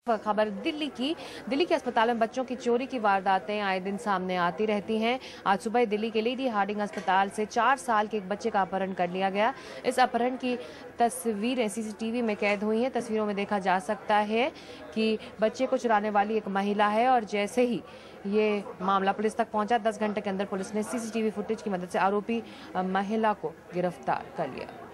खबर दिल्ली के अस्पताल में बच्चों की चोरी की वारदातें आए दिन सामने आती रहती हैं। आज सुबह दिल्ली के लेडी हार्डिंग अस्पताल से 4 साल के एक बच्चे का अपहरण कर लिया गया। इस अपहरण की तस्वीरें सीसीटीवी में कैद हुई हैं। तस्वीरों में देखा जा सकता है कि बच्चे को चुराने वाली एक महिला है और जैसे ही ये मामला पुलिस तक पहुंचा, 10 घंटे के अंदर पुलिस ने सीसीटीवी फुटेज की मदद से आरोपी महिला को गिरफ्तार कर लिया।